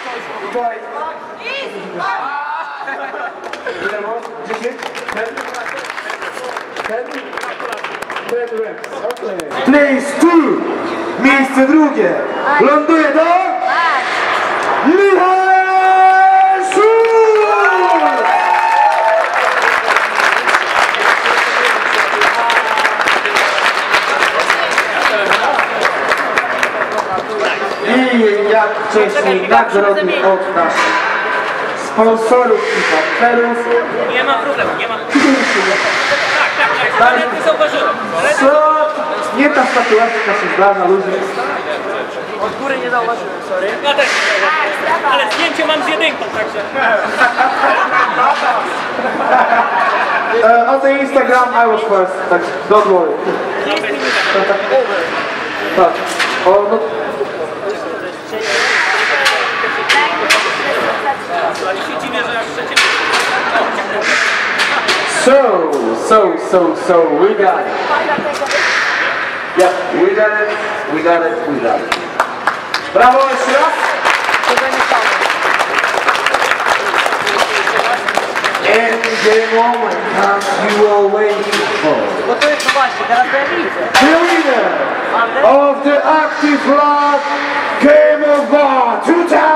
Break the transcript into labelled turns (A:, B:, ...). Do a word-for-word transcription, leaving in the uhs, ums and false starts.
A: Tutaj. dziesięć? Ten? Ten? Ten? Place two. Miejsce drugie. Ląduje do... Michał Szul! I jak wcześniej nagrody od naszych sponsorów i partnerów.
B: Nie ma problemu, nie ma problemu. Tak, tak, tak, nie zauważyłem.
A: Co? Nie ta statuetka się zda na luzie.
B: Od góry nie zauważyłem, sorry. Ja też nie, ale zdjęcie mam z jedynką, także...
A: Uh, on the Instagram I was first, tak, don't worry. Tak, o, no... So, so, so, so, we got it. Yeah, we got it, we got it, we got it. Brawo, jeszcze raz. And the moment comes you are waiting for.
B: No to jest właśnie, teraz to ja widzę.
A: The winner of the Active Love Game of War two thousand